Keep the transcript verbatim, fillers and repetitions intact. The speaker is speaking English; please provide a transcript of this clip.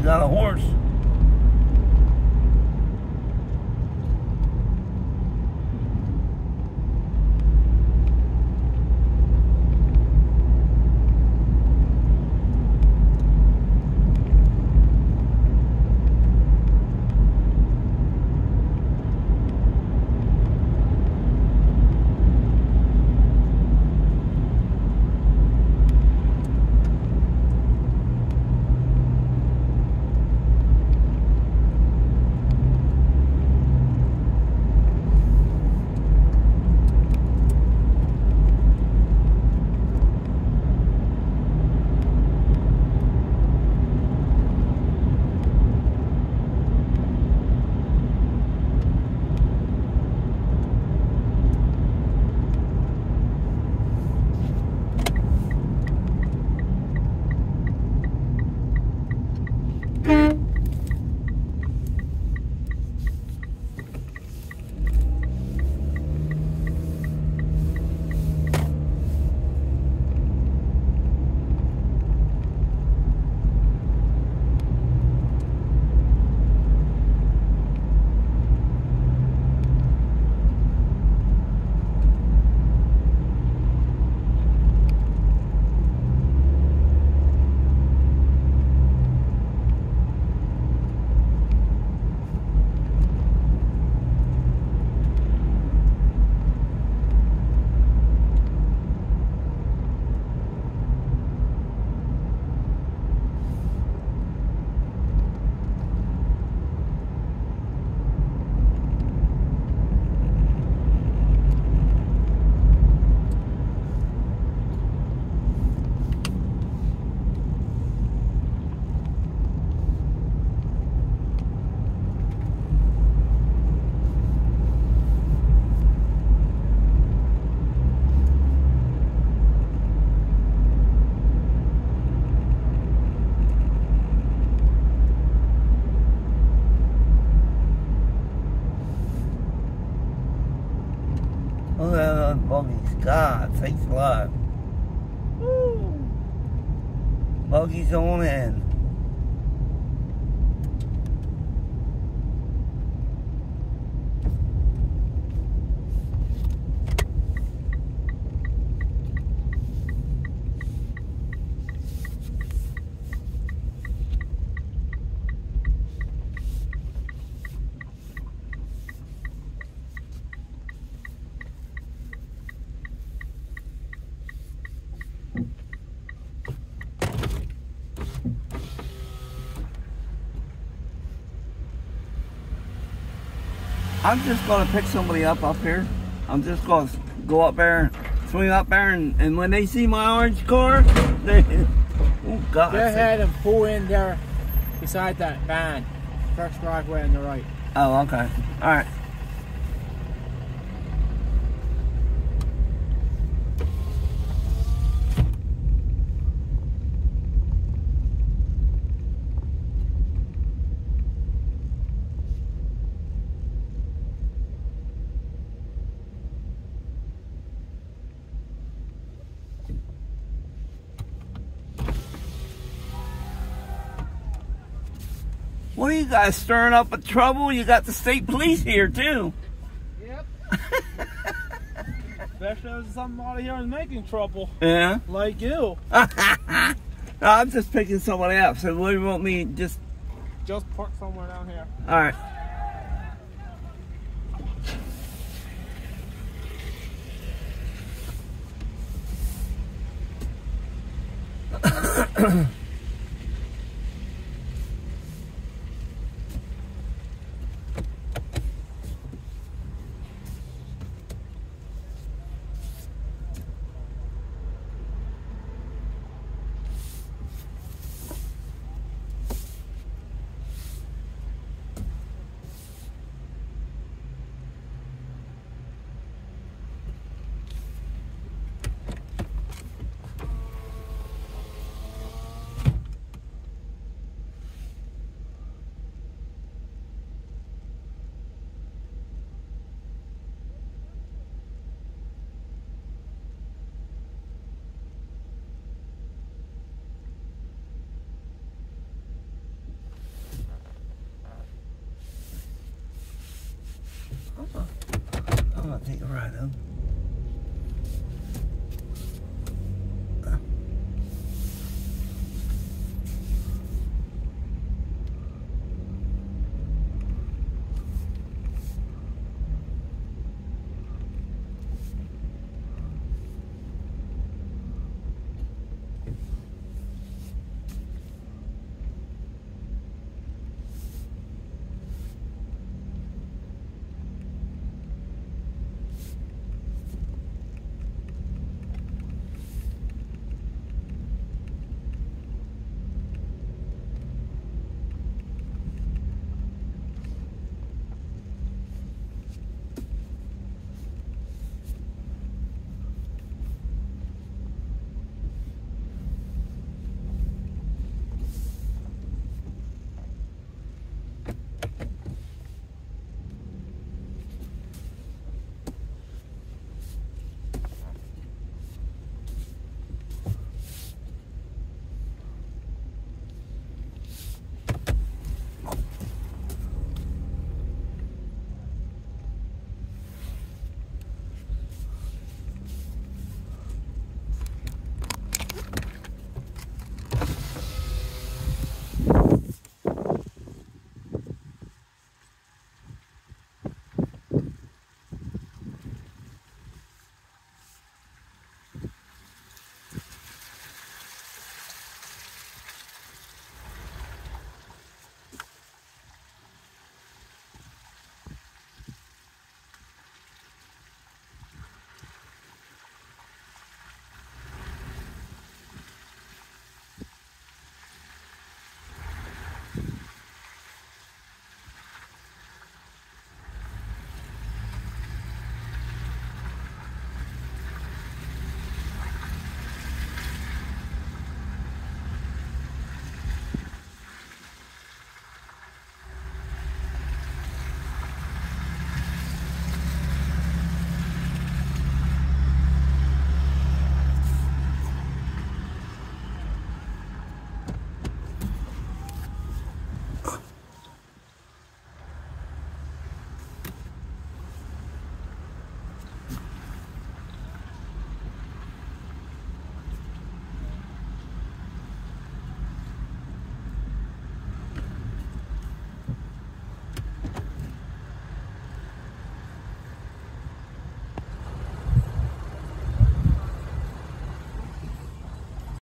got a horse. Look at those buggies. God, thanks a lot. Woo. Buggies on in. I'm just going to pick somebody up up here. I'm just going to go up there, swing up there, and, and when they see my orange car, they, oh God. Go ahead and pull in there beside that van. First driveway on the right. Oh, okay. All right. What are you guys stirring up a trouble? You got the state police here too. Yep. Especially if somebody here is making trouble. Yeah. Like you. I'm just picking somebody up. So what do you want me just? Just park somewhere down here. All right. I'll take a ride, huh?